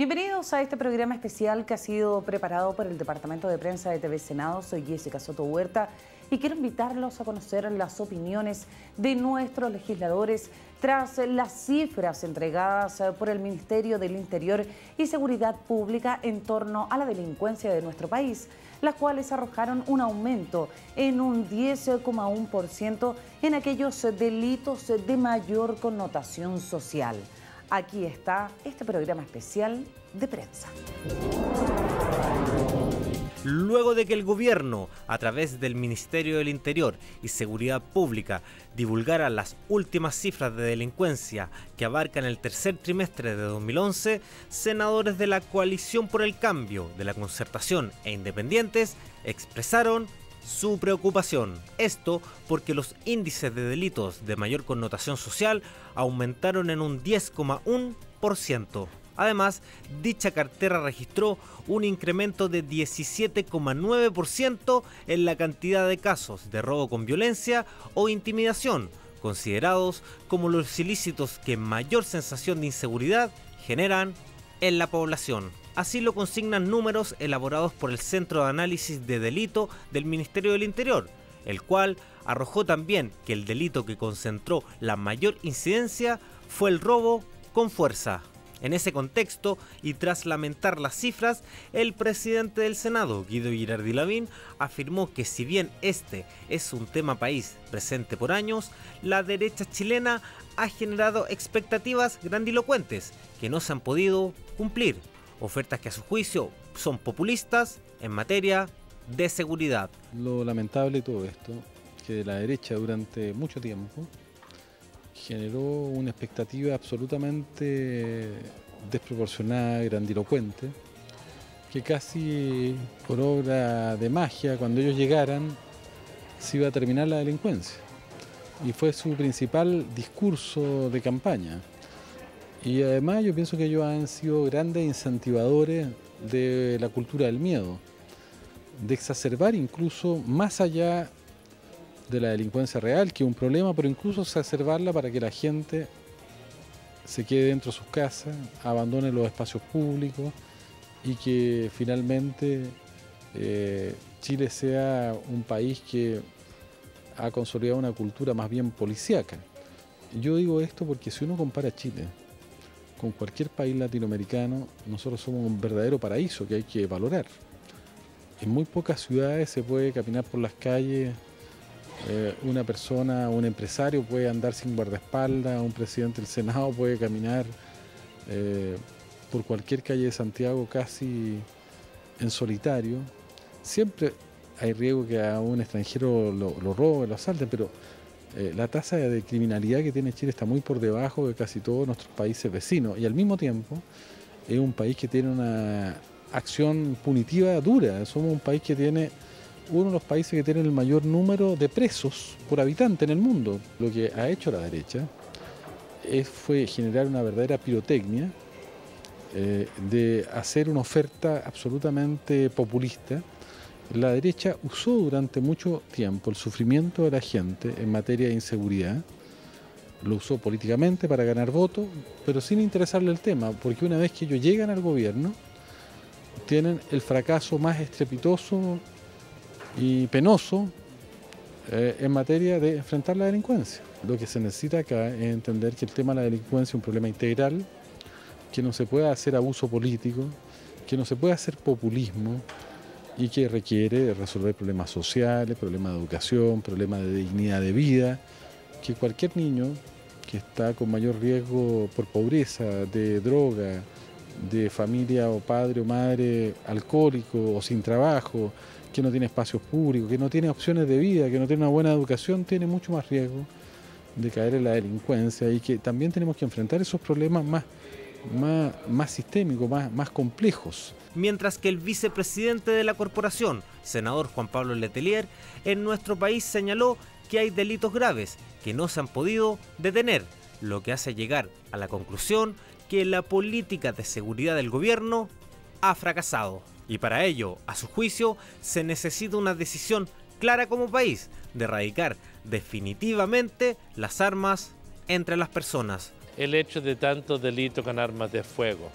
Bienvenidos a este programa especial que ha sido preparado por el Departamento de Prensa de TV Senado. Soy Jessica Soto Huerta y quiero invitarlos a conocer las opiniones de nuestros legisladores tras las cifras entregadas por el Ministerio del Interior y Seguridad Pública en torno a la delincuencia de nuestro país, las cuales arrojaron un aumento en un 10,1% en aquellos delitos de mayor connotación social. Aquí está este programa especial de prensa. Luego de que el gobierno, a través del Ministerio del Interior y Seguridad Pública, divulgara las últimas cifras de delincuencia que abarcan el tercer trimestre de 2011, senadores de la Coalición por el Cambio, de la Concertación e Independientes expresaron su preocupación. Esto porque los índices de delitos de mayor connotación social aumentaron en un 10,1%. Además, dicha cartera registró un incremento de 17,9% en la cantidad de casos de robo con violencia o intimidación, considerados como los ilícitos que mayor sensación de inseguridad generan en la población. Así lo consignan números elaborados por el Centro de Análisis de Delito del Ministerio del Interior, el cual arrojó también que el delito que concentró la mayor incidencia fue el robo con fuerza. En ese contexto, y tras lamentar las cifras, el presidente del Senado, Guido Girardi Lavín, afirmó que si bien este es un tema país presente por años, la derecha chilena ha generado expectativas grandilocuentes que no se han podido cumplir. Ofertas que a su juicio son populistas en materia de seguridad. Lo lamentable de todo esto, que la derecha durante mucho tiempo generó una expectativa absolutamente desproporcionada, grandilocuente, que casi por obra de magia, cuando ellos llegaran, se iba a terminar la delincuencia. Y fue su principal discurso de campaña. Y además yo pienso que ellos han sido grandes incentivadores de la cultura del miedo, de exacerbar incluso más allá de la delincuencia real, que es un problema, pero incluso exacerbarla para que la gente se quede dentro de sus casas, abandone los espacios públicos y que finalmente Chile sea un país que ha consolidado una cultura más bien policíaca. Yo digo esto porque si uno compara Chile con cualquier país latinoamericano, nosotros somos un verdadero paraíso que hay que valorar. En muy pocas ciudades se puede caminar por las calles, una persona, un empresario puede andar sin guardaespaldas, un presidente del Senado puede caminar por cualquier calle de Santiago casi en solitario. Siempre hay riesgo que a un extranjero lo roben, lo asalten, pero la tasa de criminalidad que tiene Chile está muy por debajo de casi todos nuestros países vecinos y al mismo tiempo es un país que tiene una acción punitiva dura. Somos un país que tiene uno de los países que tiene el mayor número de presos por habitante en el mundo. Lo que ha hecho la derecha fue generar una verdadera pirotecnia, de hacer una oferta absolutamente populista. La derecha usó durante mucho tiempo el sufrimiento de la gente en materia de inseguridad, lo usó políticamente para ganar votos, pero sin interesarle el tema, porque una vez que ellos llegan al gobierno, tienen el fracaso más estrepitoso y penoso en materia de enfrentar la delincuencia. Lo que se necesita acá es entender que el tema de la delincuencia es un problema integral, que no se puede hacer abuso político, que no se puede hacer populismo y que requiere resolver problemas sociales, problemas de educación, problemas de dignidad de vida, que cualquier niño que está con mayor riesgo por pobreza, de droga, de familia o padre o madre alcohólico o sin trabajo, que no tiene espacios públicos, que no tiene opciones de vida, que no tiene una buena educación, tiene mucho más riesgo de caer en la delincuencia y que también tenemos que enfrentar esos problemas más sistémicos, más complejos. Mientras que el vicepresidente de la corporación, senador Juan Pablo Letelier, en nuestro país señaló que hay delitos graves que no se han podido detener, lo que hace llegar a la conclusión que la política de seguridad del gobierno ha fracasado. Y para ello, a su juicio, se necesita una decisión clara como país de erradicar definitivamente las armas entre las personas. El hecho de tantos delitos con armas de fuego,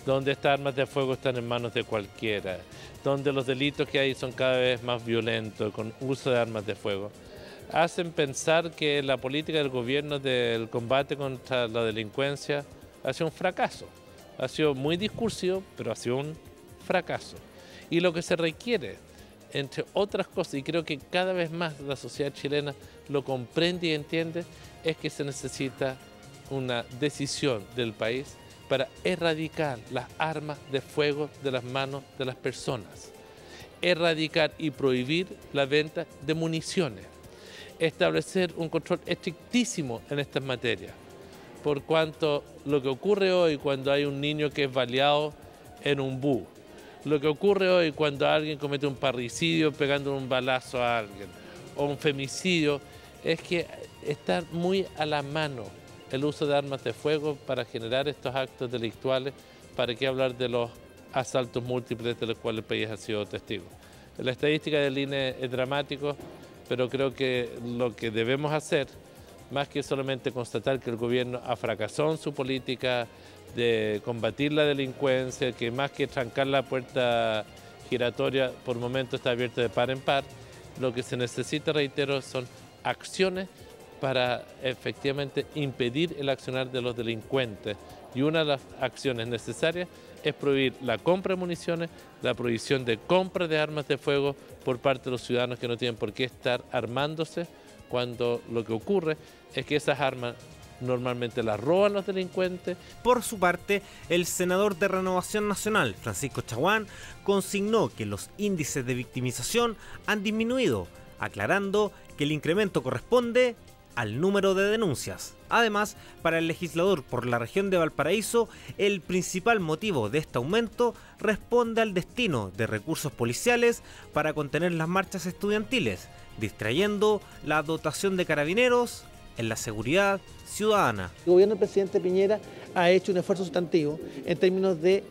donde estas armas de fuego están en manos de cualquiera, donde los delitos que hay son cada vez más violentos, con uso de armas de fuego, hacen pensar que la política del gobierno del combate contra la delincuencia ha sido un fracaso. Ha sido muy discursivo, pero ha sido un fracaso. Y lo que se requiere, entre otras cosas, y creo que cada vez más la sociedad chilena lo comprende y entiende, es que se necesita una decisión del país para erradicar las armas de fuego de las manos de las personas, erradicar y prohibir la venta de municiones, establecer un control estrictísimo en estas materias, por cuanto lo que ocurre hoy cuando hay un niño que es baleado en un bus, lo que ocurre hoy cuando alguien comete un parricidio pegando un balazo a alguien, o un femicidio, es que está muy a la mano el uso de armas de fuego para generar estos actos delictuales. ¿Para qué hablar de los asaltos múltiples de los cuales el país ha sido testigo? La estadística del INE es dramático, pero creo que lo que debemos hacer, más que solamente constatar que el gobierno ha fracasado en su política de combatir la delincuencia, que más que trancar la puerta giratoria por momentos está abierta de par en par, lo que se necesita, reitero, son acciones para efectivamente impedir el accionar de los delincuentes. Y una de las acciones necesarias es prohibir la compra de municiones, la prohibición de compra de armas de fuego por parte de los ciudadanos que no tienen por qué estar armándose, cuando lo que ocurre es que esas armas normalmente las roban los delincuentes. Por su parte, el senador de Renovación Nacional, Francisco Chaguán, consignó que los índices de victimización han disminuido, aclarando que el incremento corresponde al número de denuncias. Además, para el legislador por la región de Valparaíso, el principal motivo de este aumento responde al destino de recursos policiales para contener las marchas estudiantiles, distrayendo la dotación de carabineros en la seguridad ciudadana. El gobierno del presidente Piñera ha hecho un esfuerzo sustantivo en términos de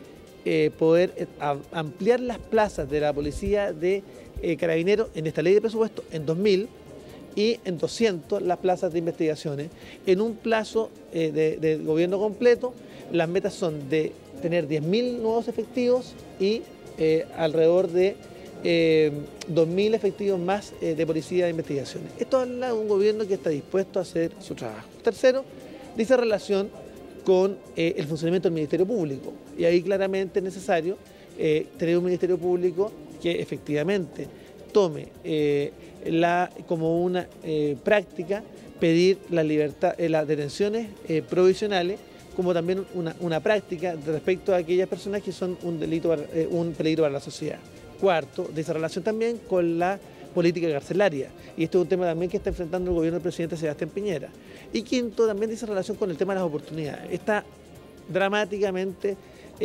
poder ampliar las plazas de la policía de carabineros en esta ley de presupuesto en 2000 y en 200 las plazas de investigaciones. En un plazo de gobierno completo, las metas son de tener 10.000 nuevos efectivos y alrededor de 2.000 efectivos más de policía de investigaciones. Esto habla de un gobierno que está dispuesto a hacer su trabajo. Tercero, dice relación con el funcionamiento del Ministerio Público. Y ahí claramente es necesario tener un Ministerio Público que efectivamente tome como una práctica pedir las detenciones provisionales, como también una práctica respecto a aquellas personas que son un peligro para la sociedad. Cuarto, dice relación también con la política carcelaria, y esto es un tema también que está enfrentando el gobierno del presidente Sebastián Piñera. Y quinto, también dice relación con el tema de las oportunidades. Está dramáticamente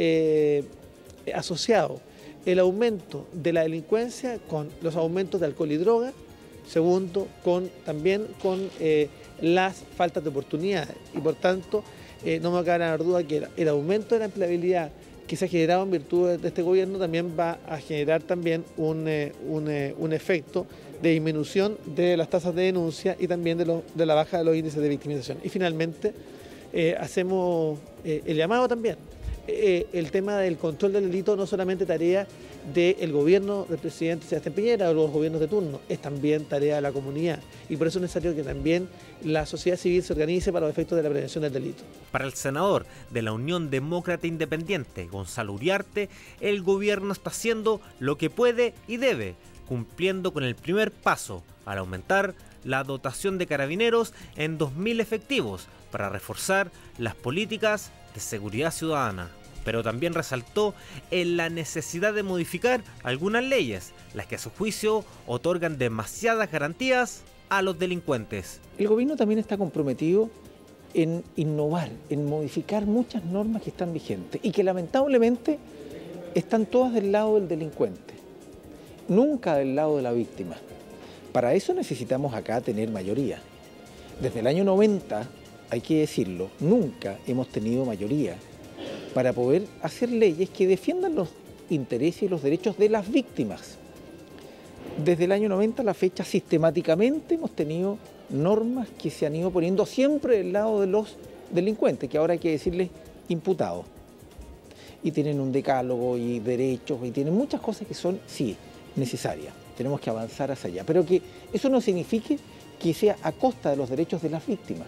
asociado el aumento de la delincuencia con los aumentos de alcohol y droga. Segundo, también con las faltas de oportunidades. Y por tanto, no me cabe la duda que el aumento de la empleabilidad que se ha generado en virtud de este gobierno también va a generar también un efecto de disminución de las tasas de denuncia y también de la baja de los índices de victimización. Y finalmente, hacemos el llamado también. El tema del control del delito no solamente tarea del gobierno del presidente Sebastián Piñera o los gobiernos de turno, es también tarea de la comunidad, y por eso es necesario que también la sociedad civil se organice para los efectos de la prevención del delito. Para el senador de la Unión Demócrata Independiente, Gonzalo Uriarte, el gobierno está haciendo lo que puede y debe, cumpliendo con el primer paso al aumentar la dotación de carabineros en 2.000 efectivos para reforzar las políticas de seguridad ciudadana. Pero también resaltó en la necesidad de modificar algunas leyes, las que a su juicio otorgan demasiadas garantías a los delincuentes. El gobierno también está comprometido en innovar, en modificar muchas normas que están vigentes y que lamentablemente están todas del lado del delincuente, nunca del lado de la víctima. Para eso necesitamos acá tener mayoría. Desde el año 90, hay que decirlo, nunca hemos tenido mayoría para poder hacer leyes que defiendan los intereses y los derechos de las víctimas. Desde el año 90 a la fecha, sistemáticamente hemos tenido normas que se han ido poniendo siempre del lado de los delincuentes, que ahora hay que decirles imputados. y tienen un decálogo y derechos y tienen muchas cosas que son, sí, necesarias. Tenemos que avanzar hacia allá, pero que eso no signifique que sea a costa de los derechos de las víctimas.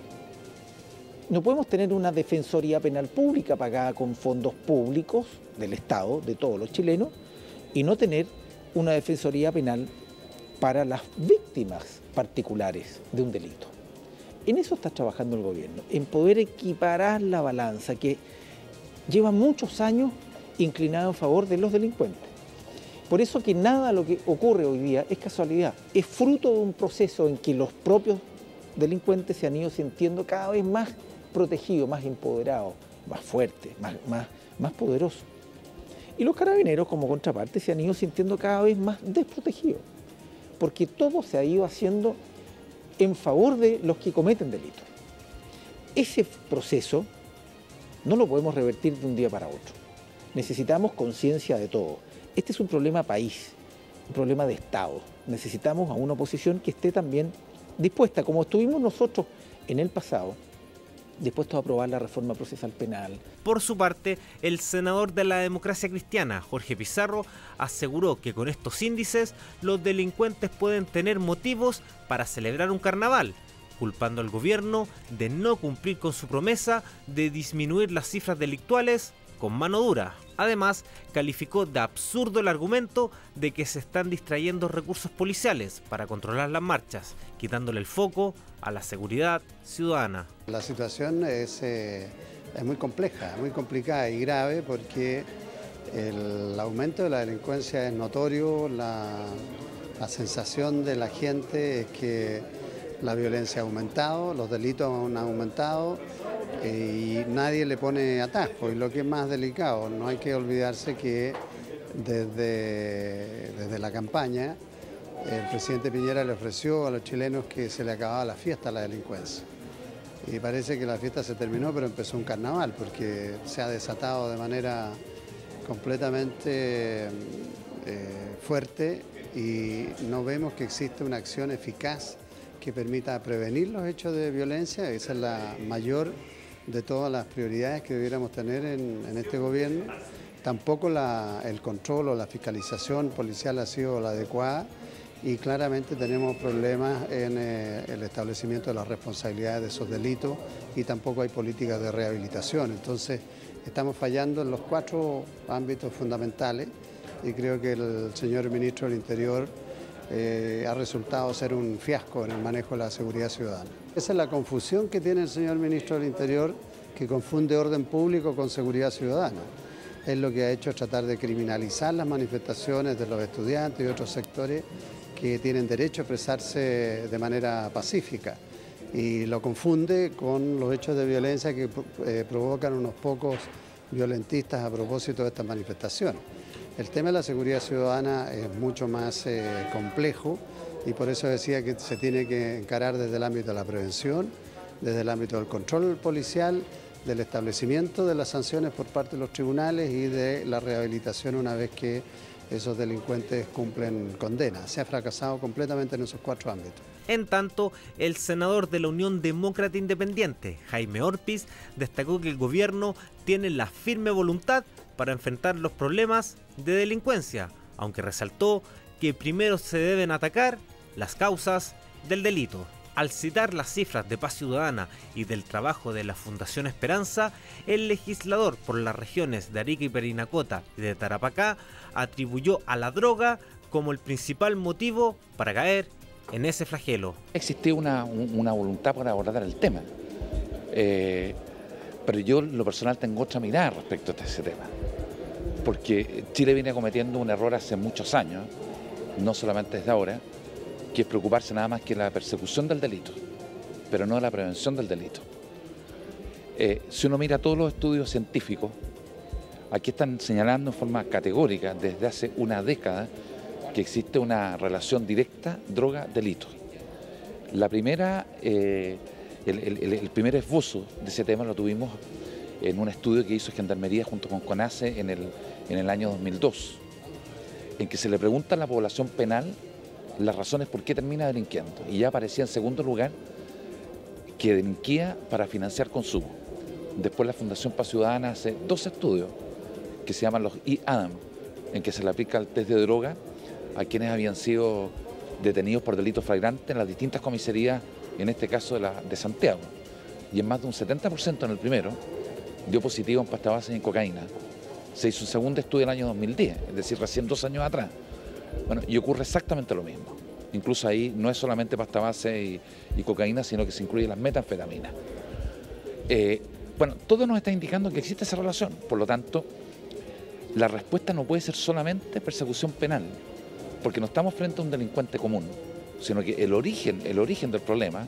No podemos tener una defensoría penal pública pagada con fondos públicos del Estado, de todos los chilenos, y no tener una defensoría penal para las víctimas particulares de un delito. En eso está trabajando el gobierno, en poder equiparar la balanza que lleva muchos años inclinada en favor de los delincuentes. Por eso que nada de lo que ocurre hoy día es casualidad, es fruto de un proceso en que los propios delincuentes se han ido sintiendo cada vez más protegidos, más empoderados, más fuertes, más poderosos. Y los carabineros, como contraparte, se han ido sintiendo cada vez más desprotegidos, porque todo se ha ido haciendo en favor de los que cometen delitos. Ese proceso no lo podemos revertir de un día para otro. Necesitamos conciencia de todo. Este es un problema país, un problema de Estado. Necesitamos a una oposición que esté también dispuesta, como estuvimos nosotros en el pasado, dispuestos a aprobar la reforma procesal penal. Por su parte, el senador de la Democracia Cristiana, Jorge Pizarro, aseguró que con estos índices los delincuentes pueden tener motivos para celebrar un carnaval, culpando al gobierno de no cumplir con su promesa de disminuir las cifras delictuales con mano dura. Además, calificó de absurdo el argumento de que se están distrayendo recursos policiales para controlar las marchas, quitándole el foco a la seguridad ciudadana. La situación es muy compleja, muy complicada y grave porque el aumento de la delincuencia es notorio, la sensación de la gente es que la violencia ha aumentado, los delitos han aumentado y nadie le pone atajo. Y lo que es más delicado, no hay que olvidarse que desde la campaña el presidente Piñera le ofreció a los chilenos que se le acababa la fiesta a la delincuencia. Y parece que la fiesta se terminó, pero empezó un carnaval, porque se ha desatado de manera completamente fuerte y no vemos que existe una acción eficaz que permita prevenir los hechos de violencia. Esa es la mayor de todas las prioridades que debiéramos tener en este gobierno. Tampoco el control o la fiscalización policial ha sido la adecuada y claramente tenemos problemas en el establecimiento de las responsabilidades de esos delitos y tampoco hay políticas de rehabilitación. Entonces estamos fallando en los 4 ámbitos fundamentales y creo que el señor ministro del Interior ha resultado ser un fiasco en el manejo de la seguridad ciudadana. Esa es la confusión que tiene el señor ministro del Interior, que confunde orden público con seguridad ciudadana. Él lo que ha hecho es tratar de criminalizar las manifestaciones de los estudiantes y otros sectores que tienen derecho a expresarse de manera pacífica y lo confunde con los hechos de violencia que provocan unos pocos violentistas a propósito de estas manifestaciones. El tema de la seguridad ciudadana es mucho más complejo y por eso decía que se tiene que encarar desde el ámbito de la prevención, desde el ámbito del control policial, del establecimiento de las sanciones por parte de los tribunales y de la rehabilitación una vez que esos delincuentes cumplen condena. Se ha fracasado completamente en esos 4 ámbitos. En tanto, el senador de la Unión Demócrata Independiente, Jaime Orpiz, destacó que el gobierno tiene la firme voluntad para enfrentar los problemas de delincuencia, aunque resaltó que primero se deben atacar las causas del delito. Al citar las cifras de Paz Ciudadana y del trabajo de la Fundación Esperanza, el legislador por las regiones de Arica y Parinacota y de Tarapacá atribuyó a la droga como el principal motivo para caer en ese flagelo. Existía una voluntad para abordar el tema, pero yo en lo personal tengo otra mirada respecto a ese tema, porque Chile viene cometiendo un error hace muchos años, no solamente desde ahora, que es preocuparse nada más que la persecución del delito, pero no la prevención del delito. Si uno mira todos los estudios científicos, aquí están señalando en forma categórica desde hace una década que existe una relación directa droga-delito. La primera, el primer esbozo de ese tema lo tuvimos en un estudio que hizo Gendarmería junto con CONACE en el año 2002, en que se le pregunta a la población penal las razones por qué termina delinquiendo. Y ya aparecía en segundo lugar que delinquía para financiar consumo. Después la Fundación Paz Ciudadana hace 2 estudios que se llaman los IADAM, en que se le aplica el test de droga a quienes habían sido detenidos por delitos flagrantes en las distintas comisarías, en este caso de Santiago. Y en más de un 70% en el primero dio positivo en pasta base y en cocaína. Se hizo un segundo estudio en el año 2010, es decir, recién 2 años atrás. Bueno, y ocurre exactamente lo mismo. Incluso ahí no es solamente pasta base y cocaína, sino que se incluye las metanfetaminas. Bueno, todo nos está indicando que existe esa relación. Por lo tanto, la respuesta no puede ser solamente persecución penal, porque no estamos frente a un delincuente común, sino que el origen del problema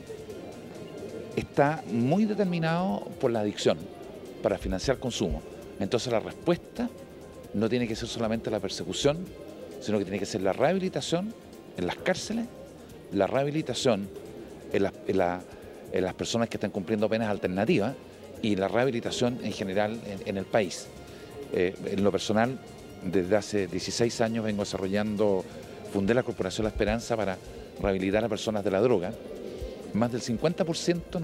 está muy determinado por la adicción para financiar consumo. Entonces la respuesta no tiene que ser solamente la persecución, sino que tiene que ser la rehabilitación en las cárceles, la rehabilitación en las personas que están cumpliendo penas alternativas y la rehabilitación en general en el país. En lo personal, desde hace 16 años vengo fundé la Corporación La Esperanza para rehabilitar a personas de la droga. Más del 50%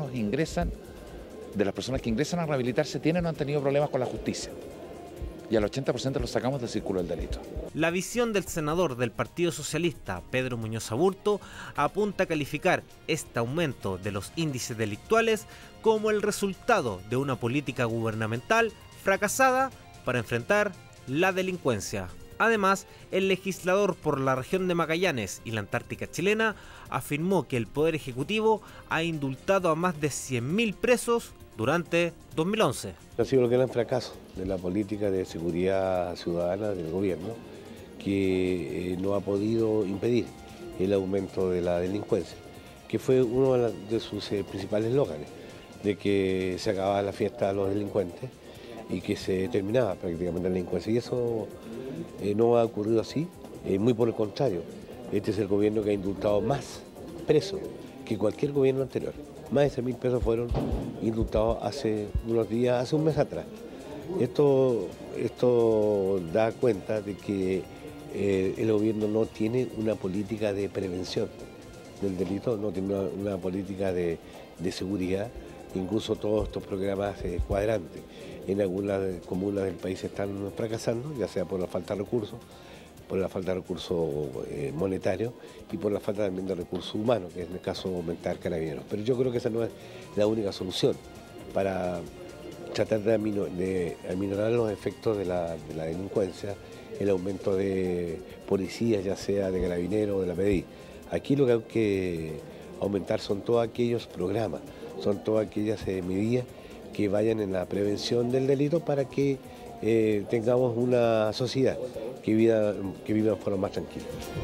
de las personas que ingresan a rehabilitarse tienen o han tenido problemas con la justicia. Y al 80% los sacamos del círculo del delito. La visión del senador del Partido Socialista, Pedro Muñoz Aburto, apunta a calificar este aumento de los índices delictuales como el resultado de una política gubernamental fracasada para enfrentar la delincuencia. Además, el legislador por la región de Magallanes y la Antártica chilena afirmó que el Poder Ejecutivo ha indultado a más de 100.000 presos durante 2011. Ha sido lo que era un fracaso de la política de seguridad ciudadana del gobierno, que no ha podido impedir el aumento de la delincuencia, que fue uno de sus principales eslóganes, de que se acababa la fiesta a los delincuentes y que se terminaba prácticamente la delincuencia. Y eso no ha ocurrido así, muy por el contrario. Este es el gobierno que ha indultado más presos que cualquier gobierno anterior. Más de 100.000 presos fueron indultados hace unos días, hace un mes atrás. Esto da cuenta de que el gobierno no tiene una política de prevención del delito, no tiene una política de seguridad. Incluso todos estos programas cuadrantes en algunas comunas del país están fracasando, ya sea por la falta de recursos, monetarios y por la falta también de recursos humanos, que es en el caso de aumentar carabineros. Pero yo creo que esa no es la única solución para tratar de aminorar los efectos de la delincuencia, el aumento de policías, ya sea de carabineros o de la PDI. Aquí lo que hay que aumentar son todos aquellos programas, son todas aquellas medidas que vayan en la prevención del delito para que tengamos una sociedad que viva de forma más tranquila.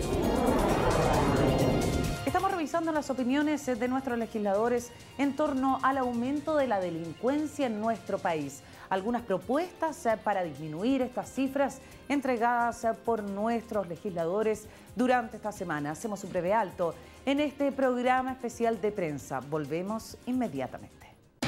Estamos revisando las opiniones de nuestros legisladores en torno al aumento de la delincuencia en nuestro país. Algunas propuestas para disminuir estas cifras entregadas por nuestros legisladores durante esta semana. Hacemos un breve alto en este programa especial de prensa. Volvemos inmediatamente.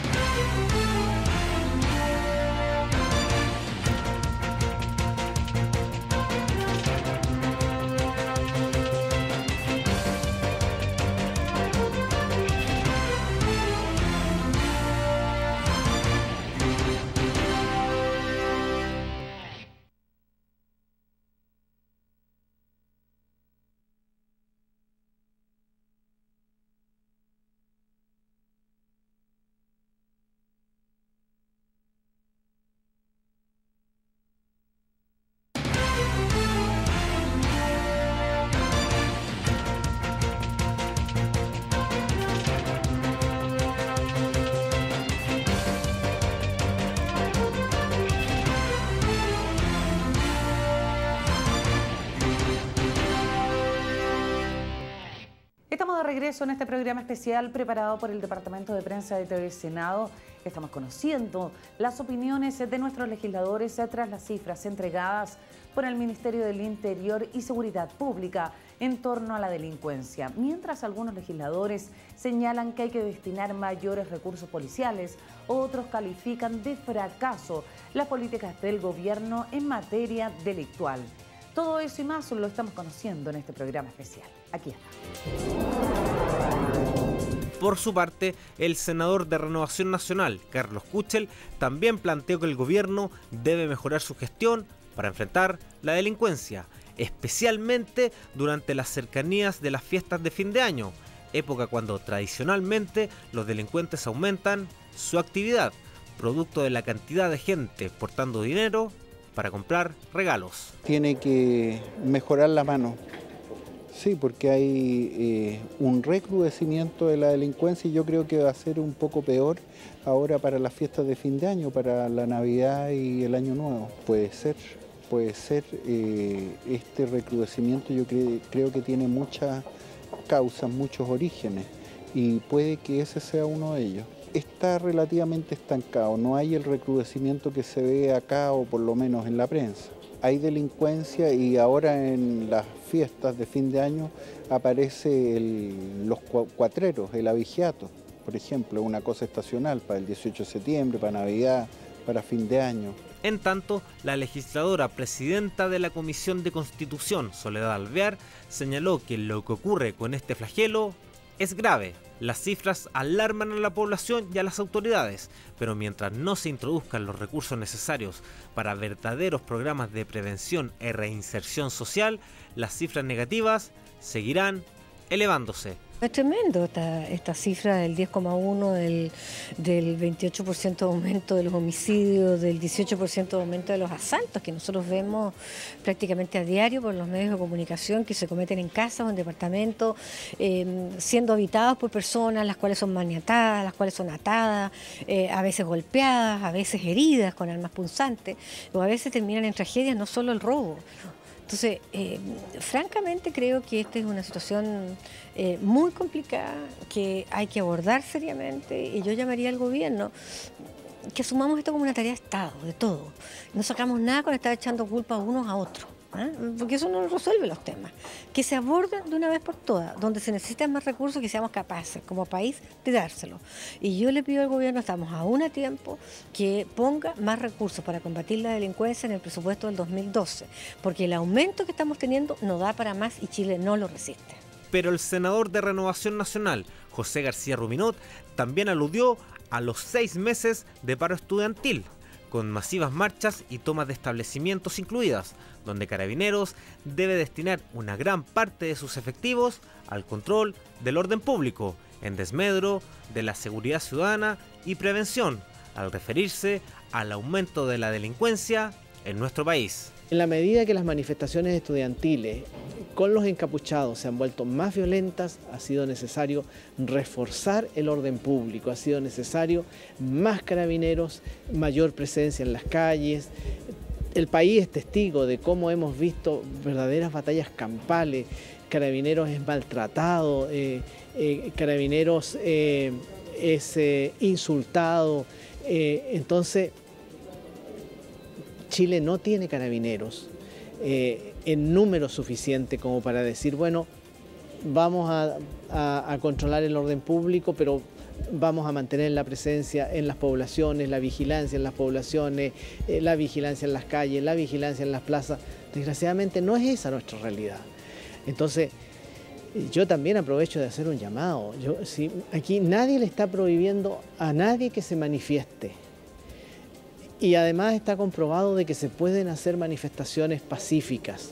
Estamos de regreso en este programa especial preparado por el Departamento de Prensa de TV Senado. Estamos conociendo las opiniones de nuestros legisladores tras las cifras entregadas por el Ministerio del Interior y Seguridad Pública en torno a la delincuencia. Mientras algunos legisladores señalan que hay que destinar mayores recursos policiales, otros califican de fracaso las políticas del gobierno en materia delictual. Todo eso y más lo estamos conociendo en este programa especial. Aquí está. Por su parte, el senador de Renovación Nacional, Carlos Kuchel, también planteó que el gobierno debe mejorar su gestión para enfrentar la delincuencia, especialmente durante las cercanías de las fiestas de fin de año, época cuando tradicionalmente los delincuentes aumentan su actividad, producto de la cantidad de gente portando dinero para comprar regalos. Tiene que mejorar la mano, sí, porque hay un recrudecimiento de la delincuencia y yo creo que va a ser un poco peor ahora para las fiestas de fin de año, para la Navidad y el Año Nuevo. Puede ser este recrudecimiento yo creo que tiene muchas causas, muchos orígenes y puede que ese sea uno de ellos. Está relativamente estancado, no hay el recrudecimiento que se ve acá o por lo menos en la prensa. Hay delincuencia y ahora en las fiestas de fin de año aparece los cuatreros, el abigeato, por ejemplo, una cosa estacional para el 18 de septiembre, para Navidad, para fin de año. En tanto, la legisladora presidenta de la Comisión de Constitución, Soledad Alvear, señaló que lo que ocurre con este flagelo es grave. Las cifras alarman a la población y a las autoridades, pero mientras no se introduzcan los recursos necesarios para verdaderos programas de prevención e reinserción social, las cifras negativas seguirán elevándose. Es tremendo esta cifra del 10,1, del 28% de aumento de los homicidios, del 18% de aumento de los asaltos que nosotros vemos prácticamente a diario por los medios de comunicación que se cometen en casas o en departamentos, siendo habitados por personas las cuales son maniatadas, las cuales son atadas, a veces golpeadas, a veces heridas con armas punzantes, o a veces terminan en tragedias, no solo el robo. Entonces, francamente creo que esta es una situación muy complicada que hay que abordar seriamente y yo llamaría al gobierno que asumamos esto como una tarea de Estado, de todo. No sacamos nada con estar echando culpa unos a otros, porque eso no resuelve los temas. Que se aborden de una vez por todas, donde se necesitan más recursos que seamos capaces como país de dárselos. Y yo le pido al gobierno, estamos aún a tiempo, que ponga más recursos para combatir la delincuencia en el presupuesto del 2012, porque el aumento que estamos teniendo no da para más y Chile no lo resiste. Pero el senador de Renovación Nacional, José García Ruminot, también aludió a los 6 meses de paro estudiantil, con masivas marchas y tomas de establecimientos incluidas, donde Carabineros debe destinar una gran parte de sus efectivos al control del orden público, en desmedro de la seguridad ciudadana y prevención, al referirse al aumento de la delincuencia en nuestro país. En la medida que las manifestaciones estudiantiles con los encapuchados se han vuelto más violentas, ha sido necesario reforzar el orden público, ha sido necesario más carabineros, mayor presencia en las calles. El país es testigo de cómo hemos visto verdaderas batallas campales, Carabineros es maltratado, Carabineros es insultado, entonces Chile no tiene carabineros en número suficiente como para decir, bueno, vamos a controlar el orden público, pero vamos a mantener la presencia en las poblaciones, la vigilancia en las poblaciones, la vigilancia en las calles, la vigilancia en las plazas. Desgraciadamente no es esa nuestra realidad. Entonces, yo también aprovecho de hacer un llamado. Aquí nadie le está prohibiendo a nadie que se manifieste. Y además está comprobado de que se pueden hacer manifestaciones pacíficas.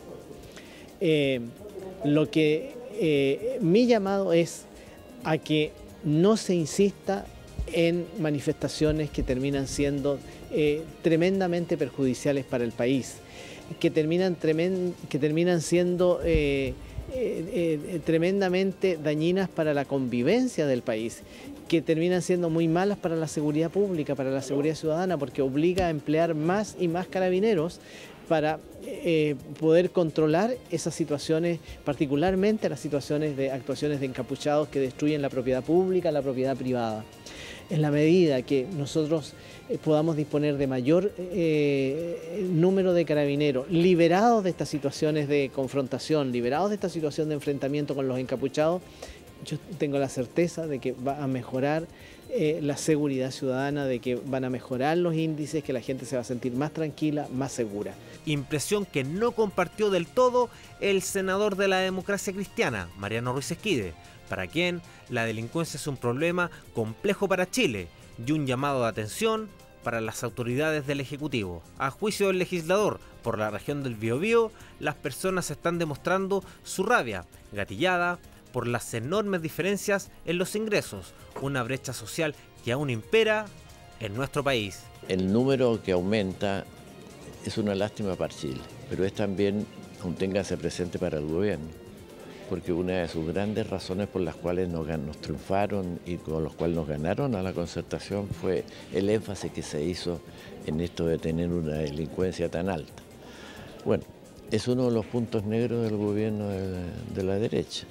Mi llamado es a que no se insista en manifestaciones que terminan siendo tremendamente perjudiciales para el país, que terminan siendo tremendamente dañinas para la convivencia del país, que terminan siendo muy malas para la seguridad pública, para la seguridad ciudadana, porque obliga a emplear más y más carabineros para poder controlar esas situaciones, particularmente las situaciones de actuaciones de encapuchados que destruyen la propiedad pública, la propiedad privada. En la medida que nosotros podamos disponer de mayor número de carabineros, liberados de estas situaciones de confrontación, liberados de esta situación de enfrentamiento con los encapuchados, yo tengo la certeza de que va a mejorar la seguridad ciudadana, de que van a mejorar los índices, que la gente se va a sentir más tranquila, más segura. Impresión que no compartió del todo el senador de la Democracia Cristiana, Mariano Ruiz Esquide, para quien la delincuencia es un problema complejo para Chile y un llamado de atención para las autoridades del Ejecutivo. A juicio del legislador por la región del Biobío, las personas están demostrando su rabia, gatillada por las enormes diferencias en los ingresos, una brecha social que aún impera en nuestro país. El número que aumenta es una lástima para Chile, pero es también, aún téngase presente, para el gobierno, porque una de sus grandes razones por las cuales nos triunfaron y con los cuales nos ganaron a la concertación fue el énfasis que se hizo en esto de tener una delincuencia tan alta. Bueno, es uno de los puntos negros del gobierno de la derecha.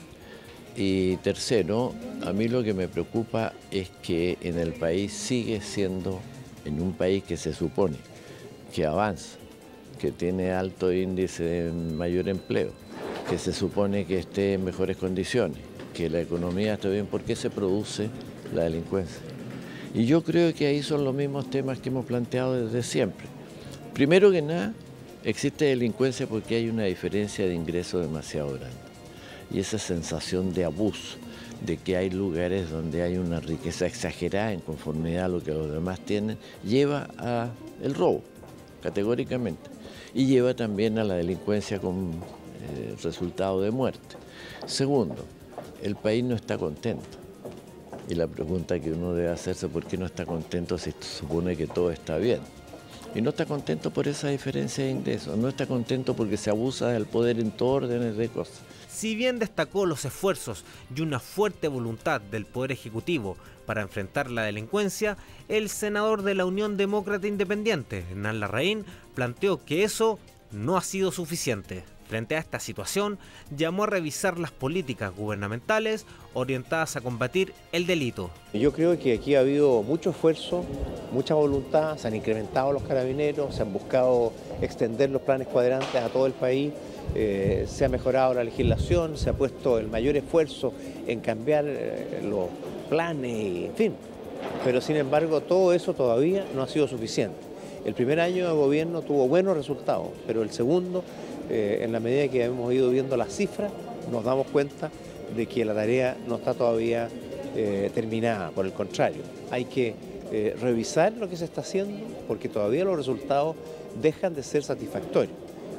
Y tercero, a mí lo que me preocupa es que en el país sigue siendo, en un país que se supone que avanza, que tiene alto índice de mayor empleo, que se supone que esté en mejores condiciones, que la economía esté bien, ¿por qué se produce la delincuencia? Y yo creo que ahí son los mismos temas que hemos planteado desde siempre. Primero que nada, existe delincuencia porque hay una diferencia de ingresos demasiado grande. Y esa sensación de abuso, de que hay lugares donde hay una riqueza exagerada en conformidad a lo que los demás tienen, lleva al robo, categóricamente. Y lleva también a la delincuencia con resultado de muerte. Segundo, el país no está contento. Y la pregunta que uno debe hacerse, ¿por qué no está contento si se supone que todo está bien? Y no está contento por esa diferencia de ingresos, no está contento porque se abusa del poder en todo órdenes de cosas. Si bien destacó los esfuerzos y una fuerte voluntad del Poder Ejecutivo para enfrentar la delincuencia, el senador de la Unión Demócrata Independiente, Hernán Larraín, planteó que eso no ha sido suficiente. Frente a esta situación, llamó a revisar las políticas gubernamentales orientadas a combatir el delito. Yo creo que aquí ha habido mucho esfuerzo, mucha voluntad, se han incrementado los carabineros, se han buscado extender los planes cuadrantes a todo el país, se ha mejorado la legislación, se ha puesto el mayor esfuerzo en cambiar los planes, en fin. Pero sin embargo todo eso todavía no ha sido suficiente. El primer año de gobierno tuvo buenos resultados, pero el segundo, en la medida que hemos ido viendo las cifras, nos damos cuenta de que la tarea no está todavía terminada. Por el contrario, hay que revisar lo que se está haciendo porque todavía los resultados dejan de ser satisfactorios.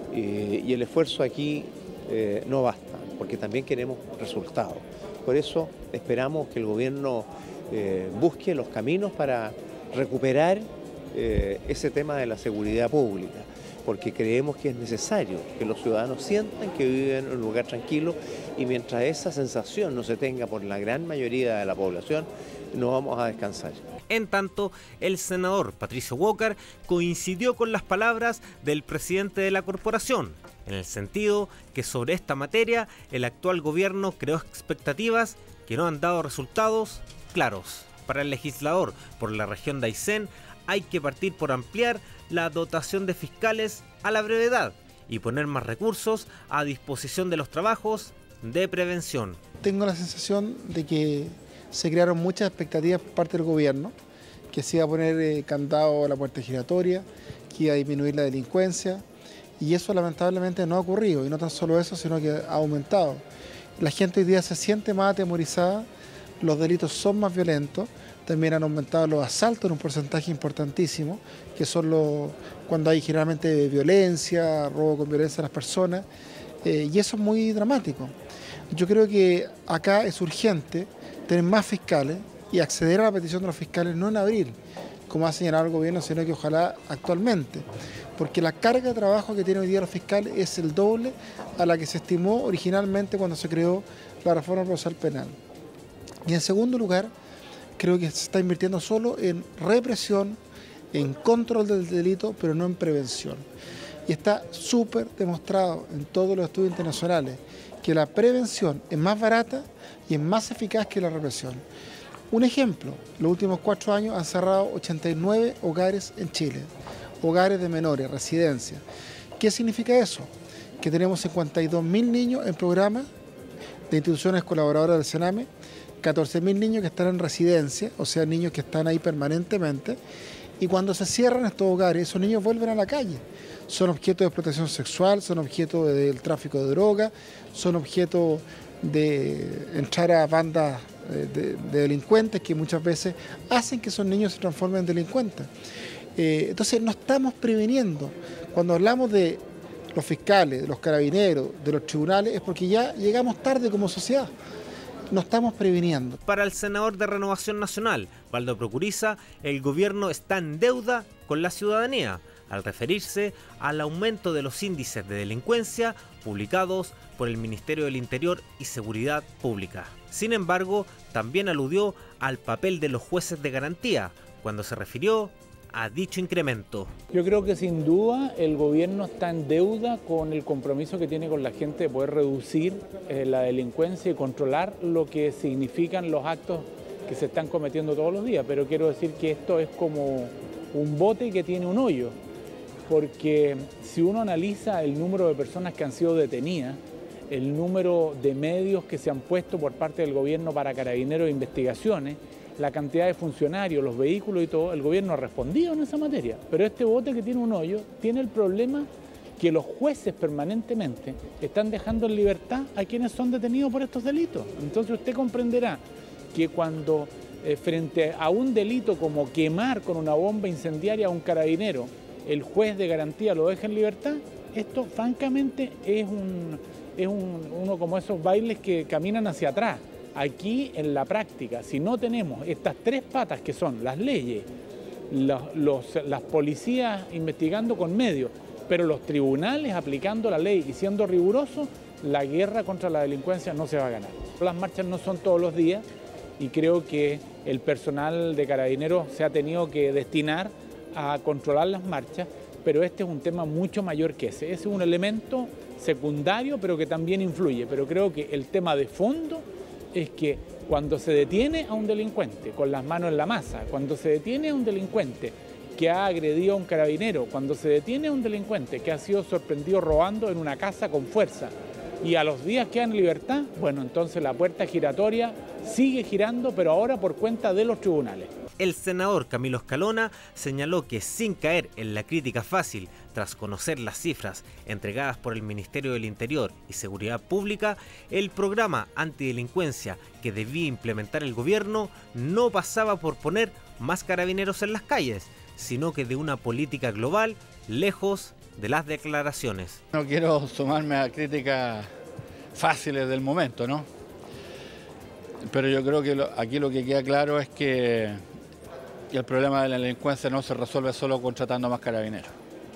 Y el esfuerzo aquí no basta, porque también queremos resultados. Por eso esperamos que el gobierno busque los caminos para recuperar ese tema de la seguridad pública, porque creemos que es necesario que los ciudadanos sientan que viven en un lugar tranquilo y mientras esa sensación no se tenga por la gran mayoría de la población, no vamos a descansar. En tanto, el senador Patricio Walker coincidió con las palabras del presidente de la corporación, en el sentido que sobre esta materia el actual gobierno creó expectativas que no han dado resultados claros. Para el legislador por la región de Aysén, hay que partir por ampliar la dotación de fiscales a la brevedad y poner más recursos a disposición de los trabajos de prevención. Tengo la sensación de que se crearon muchas expectativas por parte del gobierno, que se iba a poner candado a la puerta giratoria, que iba a disminuir la delincuencia, y eso lamentablemente no ha ocurrido, y no tan solo eso, sino que ha aumentado. La gente hoy día se siente más atemorizada, los delitos son más violentos, también han aumentado los asaltos en un porcentaje importantísimo, que son cuando hay generalmente violencia, robo con violencia a las personas, y eso es muy dramático. Yo creo que acá es urgente tener más fiscales y acceder a la petición de los fiscales no en abril, como ha señalado el gobierno, sino que ojalá actualmente, porque la carga de trabajo que tienen hoy día los fiscales es el doble a la que se estimó originalmente cuando se creó la reforma procesal penal. Y en segundo lugar, creo que se está invirtiendo solo en represión, en control del delito, pero no en prevención. Y está súper demostrado en todos los estudios internacionales que la prevención es más barata y es más eficaz que la represión. Un ejemplo, los últimos 4 años han cerrado 89 hogares en Chile, hogares de menores, residencias. ¿Qué significa eso? Que tenemos 52.000 niños en programas de instituciones colaboradoras del Sename, 14.000 niños que están en residencia, o sea, niños que están ahí permanentemente, y cuando se cierran estos hogares, esos niños vuelven a la calle. Son objeto de explotación sexual, son objeto del tráfico de droga, son objeto de entrar a bandas de delincuentes que muchas veces hacen que esos niños se transformen en delincuentes. Entonces no estamos previniendo. Cuando hablamos de los fiscales, de los carabineros, de los tribunales, es porque ya llegamos tarde como sociedad. No estamos previniendo. Para el senador de Renovación Nacional, Waldo Procuriza, el gobierno está en deuda con la ciudadanía, al referirse al aumento de los índices de delincuencia publicados por el Ministerio del Interior y Seguridad Pública. Sin embargo, también aludió al papel de los jueces de garantía, cuando se refirió a dicho incremento. Yo creo que sin duda el gobierno está en deuda con el compromiso que tiene con la gente de poder reducir la delincuencia y controlar lo que significan los actos que se están cometiendo todos los días. Pero quiero decir que esto es como un bote que tiene un hoyo, porque si uno analiza el número de personas que han sido detenidas, el número de medios que se han puesto por parte del gobierno para Carabineros de investigaciones, la cantidad de funcionarios, los vehículos y todo, el gobierno ha respondido en esa materia. Pero este bote que tiene un hoyo tiene el problema que los jueces permanentemente están dejando en libertad a quienes son detenidos por estos delitos. Entonces usted comprenderá que cuando frente a un delito como quemar con una bomba incendiaria a un carabinero, el juez de garantía lo deja en libertad, esto francamente es uno como esos bailes que caminan hacia atrás. Aquí en la práctica, si no tenemos estas tres patas que son las leyes, las policías investigando con medios, pero los tribunales aplicando la ley y siendo rigurosos, la guerra contra la delincuencia no se va a ganar. Las marchas no son todos los días y creo que el personal de Carabineros se ha tenido que destinar a controlar las marchas, pero este es un tema mucho mayor que ese. Ese es un elemento secundario, pero que también influye. Pero creo que el tema de fondo es que cuando se detiene a un delincuente con las manos en la masa, cuando se detiene a un delincuente que ha agredido a un carabinero, cuando se detiene a un delincuente que ha sido sorprendido robando en una casa con fuerza y a los días queda en libertad, bueno, entonces la puerta giratoria sigue girando, pero ahora por cuenta de los tribunales. El senador Camilo Escalona señaló que sin caer en la crítica fácil, tras conocer las cifras entregadas por el Ministerio del Interior y Seguridad Pública, el programa antidelincuencia que debía implementar el gobierno no pasaba por poner más carabineros en las calles, sino que de una política global lejos de las declaraciones. No quiero sumarme a críticas fáciles del momento, ¿no? Pero yo creo que aquí lo que queda claro es que el problema de la delincuencia no se resuelve solo contratando más carabineros.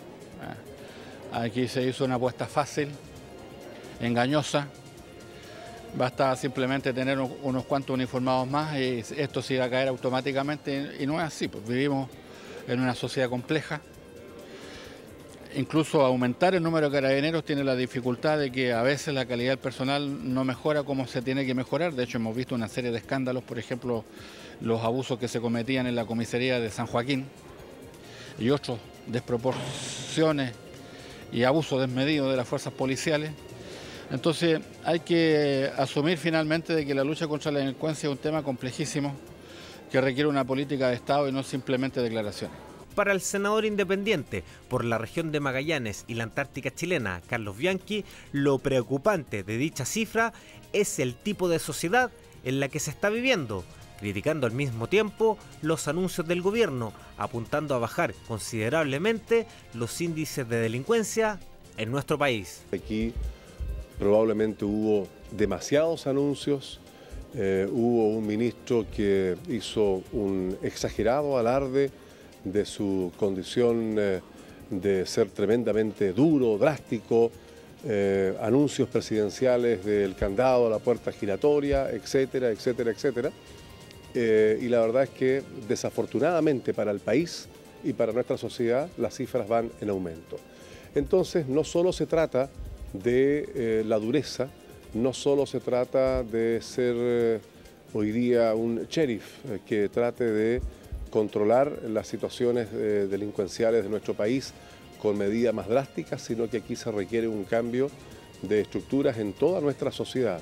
Aquí se hizo una apuesta fácil, engañosa. Basta simplemente tener unos cuantos uniformados más y esto se iba a caer automáticamente y no es así, pues vivimos en una sociedad compleja. Incluso aumentar el número de carabineros tiene la dificultad de que a veces la calidad del personal no mejora como se tiene que mejorar. De hecho, hemos visto una serie de escándalos, por ejemplo, los abusos que se cometían en la comisaría de San Joaquín y otras desproporciones y abusos desmedidos de las fuerzas policiales. Entonces hay que asumir finalmente de que la lucha contra la delincuencia es un tema complejísimo que requiere una política de Estado y no simplemente declaraciones. Para el senador independiente por la región de Magallanes y la Antártica chilena, Carlos Bianchi, lo preocupante de dicha cifra es el tipo de sociedad en la que se está viviendo, criticando al mismo tiempo los anuncios del gobierno, apuntando a bajar considerablemente los índices de delincuencia en nuestro país. Aquí probablemente hubo demasiados anuncios, hubo un ministro que hizo un exagerado alarde de su condición de ser tremendamente duro, drástico, anuncios presidenciales del candado a la puerta giratoria, etcétera, etcétera, etcétera. Y la verdad es que desafortunadamente para el país y para nuestra sociedad las cifras van en aumento. Entonces no solo se trata de la dureza, no solo se trata de ser hoy día un sheriff que trate de controlar las situaciones delincuenciales de nuestro país con medidas más drásticas, sino que aquí se requiere un cambio de estructuras en toda nuestra sociedad.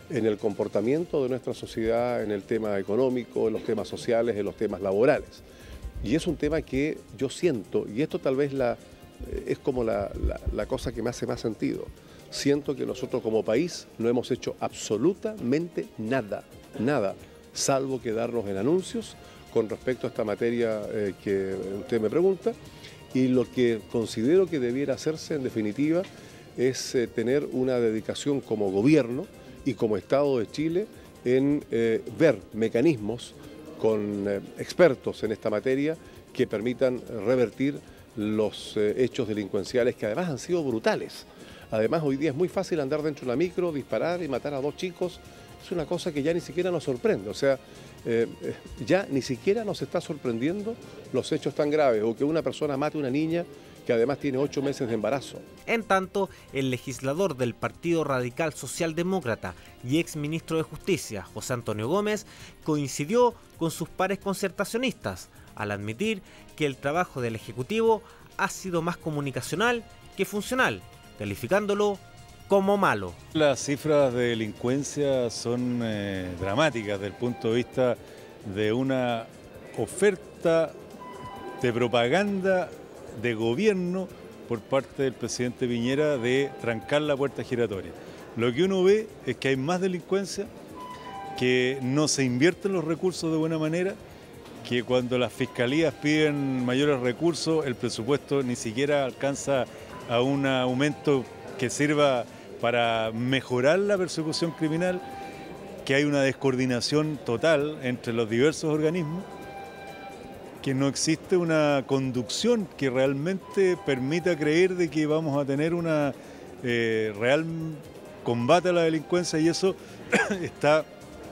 en el comportamiento de nuestra sociedad, en el tema económico, en los temas sociales, en los temas laborales. Y es un tema que yo siento, y esto tal vez es como la cosa que me hace más sentido, siento que nosotros como país no hemos hecho absolutamente nada, salvo quedarnos en anuncios con respecto a esta materia que usted me pregunta, y lo que considero que debiera hacerse en definitiva es tener una dedicación como gobierno y como Estado de Chile en ver mecanismos con expertos en esta materia que permitan revertir los hechos delincuenciales que además han sido brutales. Además, hoy día es muy fácil andar dentro de la micro, disparar y matar a 2 chicos. Es una cosa que ya ni siquiera nos sorprende. O sea, ya ni siquiera nos está sorprendiendo los hechos tan graves o que una persona mate a una niña que además tiene 8 meses de embarazo. En tanto, el legislador del Partido Radical Socialdemócrata y exministro de Justicia, José Antonio Gómez, coincidió con sus pares concertacionistas al admitir que el trabajo del Ejecutivo ha sido más comunicacional que funcional, calificándolo como malo. Las cifras de delincuencia son dramáticas desde el punto de vista de una oferta de propaganda de gobierno por parte del presidente Piñera de trancar la puerta giratoria. Lo que uno ve es que hay más delincuencia, que no se invierten los recursos de buena manera, que cuando las fiscalías piden mayores recursos, el presupuesto ni siquiera alcanza a un aumento que sirva para mejorar la persecución criminal, que hay una descoordinación total entre los diversos organismos, que no existe una conducción que realmente permita creer de que vamos a tener una real combate a la delincuencia, y eso está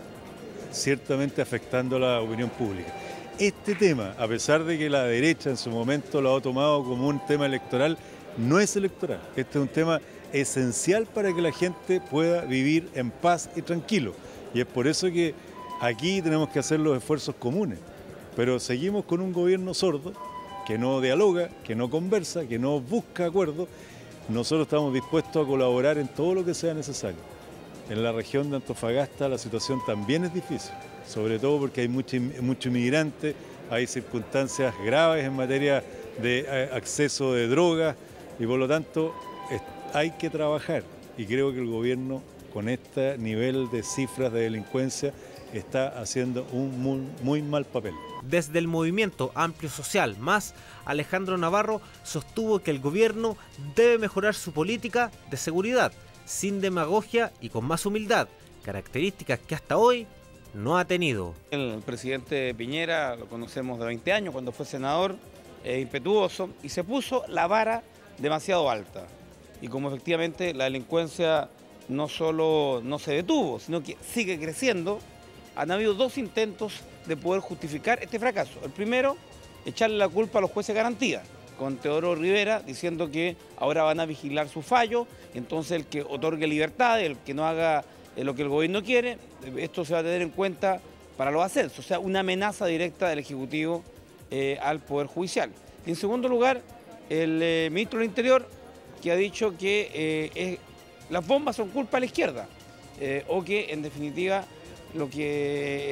ciertamente afectando a la opinión pública. Este tema, a pesar de que la derecha en su momento lo ha tomado como un tema electoral, no es electoral. Este es un tema esencial para que la gente pueda vivir en paz y tranquilo. Y es por eso que aquí tenemos que hacer los esfuerzos comunes. Pero seguimos con un gobierno sordo, que no dialoga, que no conversa, que no busca acuerdos. Nosotros estamos dispuestos a colaborar en todo lo que sea necesario. En la región de Antofagasta la situación también es difícil, sobre todo porque hay mucho inmigrante, hay circunstancias graves en materia de acceso de drogas y por lo tanto hay que trabajar. Y creo que el gobierno con este nivel de cifras de delincuencia está haciendo un muy mal papel. Desde el movimiento Amplio Social Más, Alejandro Navarro sostuvo que el gobierno debe mejorar su política de seguridad, sin demagogia y con más humildad, características que hasta hoy no ha tenido. El presidente Piñera lo conocemos de 20 años, cuando fue senador, impetuoso, y se puso la vara demasiado alta. Y como efectivamente la delincuencia no solo no se detuvo, sino que sigue creciendo, han habido 2 intentos de poder justificar este fracaso. El primero, echarle la culpa a los jueces de garantía, con Teodoro Rivera diciendo que ahora van a vigilar su fallo, y entonces el que otorgue libertad, el que no haga lo que el gobierno quiere, esto se va a tener en cuenta para los ascensos, o sea, una amenaza directa del Ejecutivo al Poder Judicial. Y en segundo lugar, el ministro del Interior, que ha dicho que las bombas son culpa de la izquierda, o que en definitiva lo que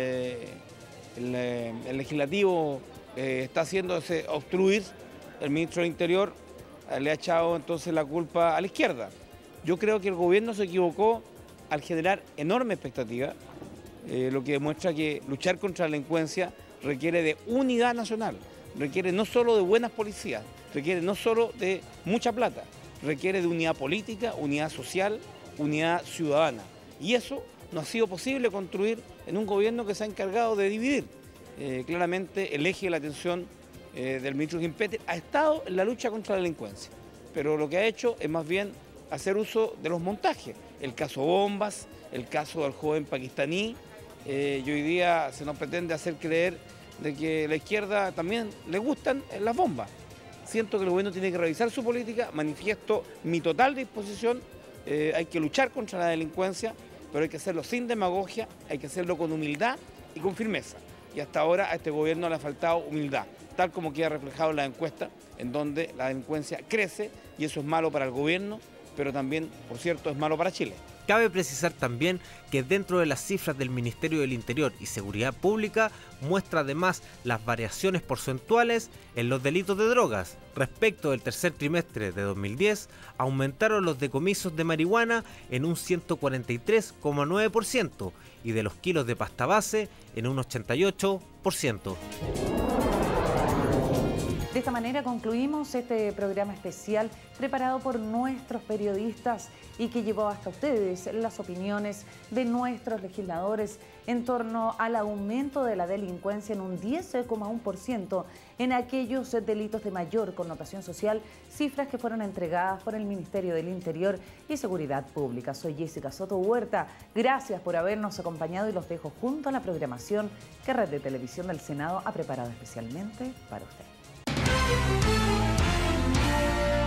el legislativo está haciendo es obstruir. El ministro del Interior le ha echado entonces la culpa a la izquierda. Yo creo que el gobierno se equivocó al generar enorme expectativa, lo que demuestra que luchar contra la delincuencia requiere de unidad nacional, requiere no solo de buenas policías, requiere no solo de mucha plata, requiere de unidad política, unidad social, unidad ciudadana. Y eso no ha sido posible construir en un gobierno que se ha encargado de dividir. Claramente el eje de la atención del ministro Gimpeter ha estado en la lucha contra la delincuencia, pero lo que ha hecho es más bien hacer uso de los montajes. El caso Bombas, el caso del joven pakistaní, y hoy día se nos pretende hacer creer de que a la izquierda también le gustan las bombas. Siento que el gobierno tiene que revisar su política, manifiesto mi total disposición, hay que luchar contra la delincuencia, pero hay que hacerlo sin demagogia, hay que hacerlo con humildad y con firmeza. Y hasta ahora a este gobierno le ha faltado humildad, tal como queda reflejado en la encuesta, en donde la delincuencia crece y eso es malo para el gobierno pero también, por cierto, es malo para Chile. Cabe precisar también que dentro de las cifras del Ministerio del Interior y Seguridad Pública muestra además las variaciones porcentuales en los delitos de drogas. Respecto del tercer trimestre de 2010, aumentaron los decomisos de marihuana en un 143,9% y de los kilos de pasta base en un 88%. De esta manera concluimos este programa especial preparado por nuestros periodistas y que llevó hasta ustedes las opiniones de nuestros legisladores en torno al aumento de la delincuencia en un 10,1% en aquellos delitos de mayor connotación social, cifras que fueron entregadas por el Ministerio del Interior y Seguridad Pública. Soy Jessica Soto Huerta, gracias por habernos acompañado y los dejo junto a la programación que Red de Televisión del Senado ha preparado especialmente para usted.